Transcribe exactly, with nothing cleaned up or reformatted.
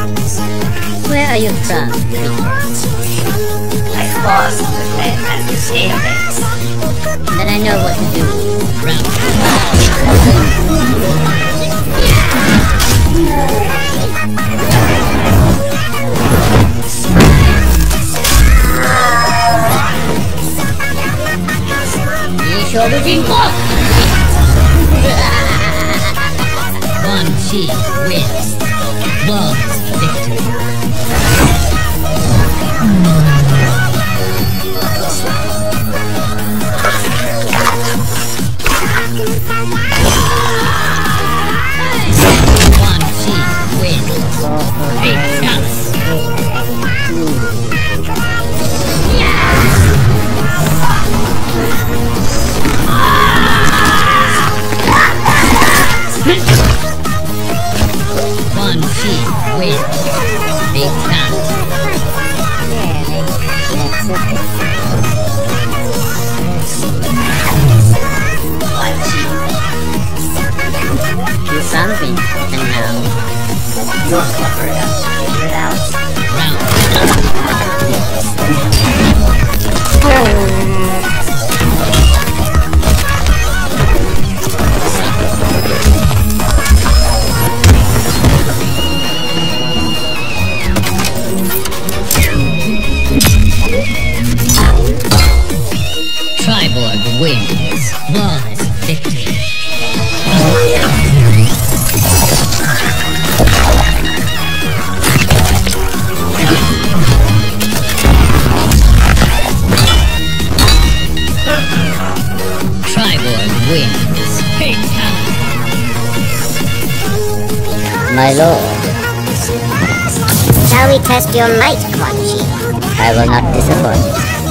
Where are you from? I lost the pen and the database. Then I know what to do. Round One team wins. Flawless victory. One team wins. Big chance. One team wins. Big chance. One team. Do something, and now. Your slipper has figured out. Round Triborg wins. Flawless victory. Triborg wins. Fatality. My lord, Shall we test your might, Quan Chi? I will not disappoint.